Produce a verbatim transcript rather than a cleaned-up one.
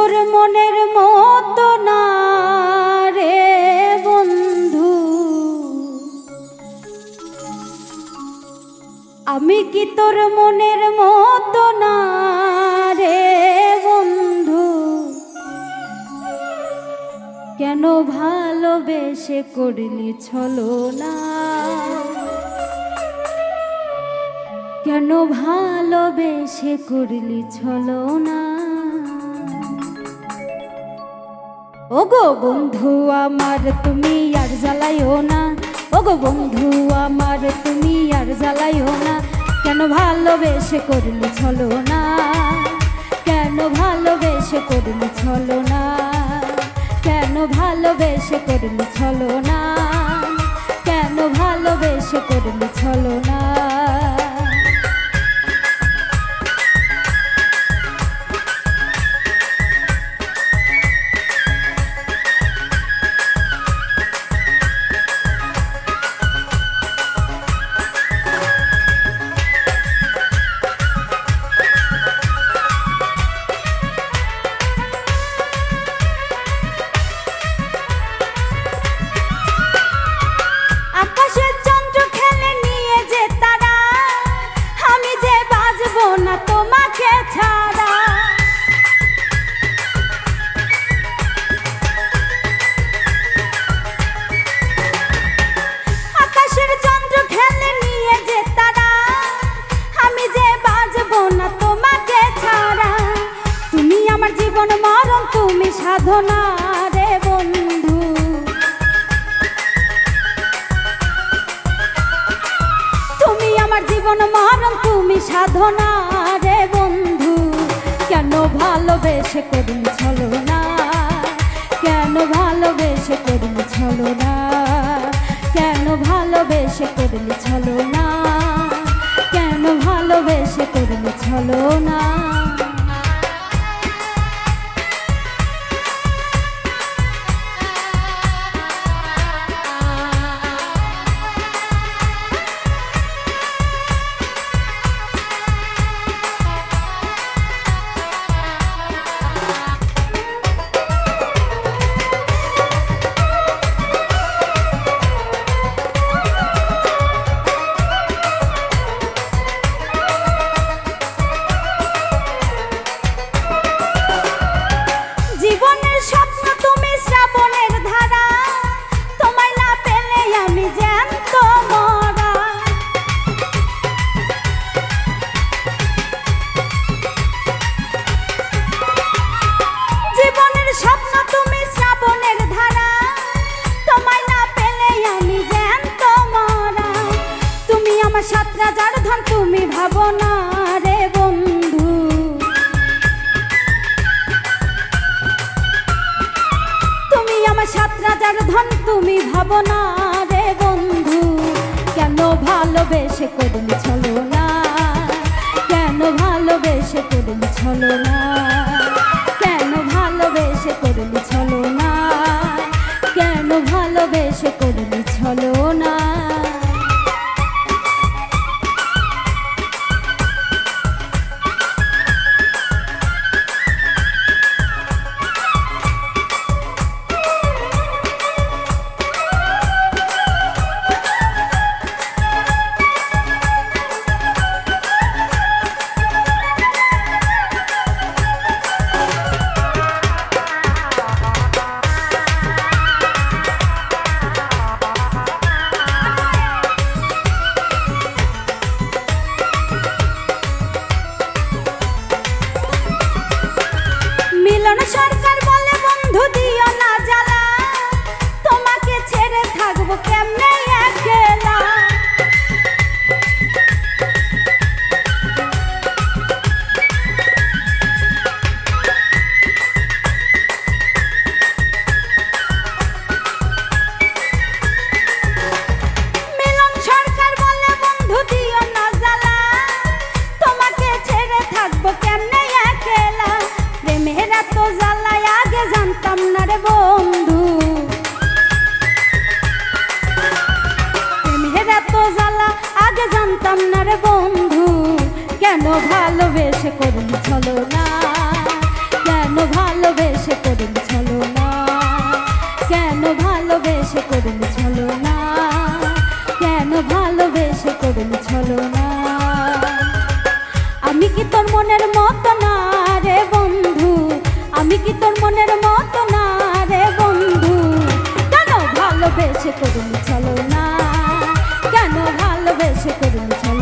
তোর মনের মতো না রে বন্ধু, আমি কি তোর মনের মতো না রে বন্ধু, কেন ভালোবেসে করলি ছলনা, কেন ভালোবেসে করলি ছলনা। ওগো বন্ধু আমার তুমি আর জ্বালাইও না, ওগো বন্ধু আমার তুমি আর জ্বালাইও না, কেন ভালোবেসে করলি ছলনা, কেন ভালোবেসে করলি ছলনা, কেন ভালোবেসে করলি ছলনা, কেন ভালোবেসে করলি ছলনা। জীবন মরণ তুমি সাধনা রে বন্ধু, তুমি আমার জীবন মরণ তুমি সাধনা রে বন্ধু, কেন ভালোবেসে করলি ছলনা, কেন ভালোবেসে করলি ছলনা, কেন ভালোবেসে করলি ছলনা, কেন ভালোবেসে করলি ছলনা। সাত রাজার ধন তুমি ভাবো না রে বন্ধু, তুমি আমার সাত রাজার ধন তুমি ভাবো না রে বন্ধু, কেন ভালোবেসে করলি ছলনা, কেন ভালোবেসে করলি ছলনা, কেন ভালোবেসে করলি ছলনা, কেন ভালোবেসে করলি ছলনা। সরকার বলে বন্ধু দিও না জ্বালা, তোমাকে ছেড়ে থাকবো কেমনে একলা, মিলন সরকার বলে বন্ধু দিও না জ্বালা, তোমাকে ছেড়ে থাকবো কেমনে একলা, প্রেমের এত জ্বালায় আগে জানতাম না রে বন্ধু, প্রেমের এত জ্বালা আগে জানতাম না রে বন্ধু, কেন ভালোবেসে করলি ছলনা, কেন ভালোবেসে করুন ছলনা, কেন ভালোবেসে করুন ছলনা, কেন ভালোবেসে করুন ছলনা। আমি কি তোর মনের মতো না রে বন্ধু, আমি কি তোর মনের মতো না রে বন্ধু, কেন ভালোবেসে করুন ছলনা, কেন ভালোবেসে করুন ছলনা।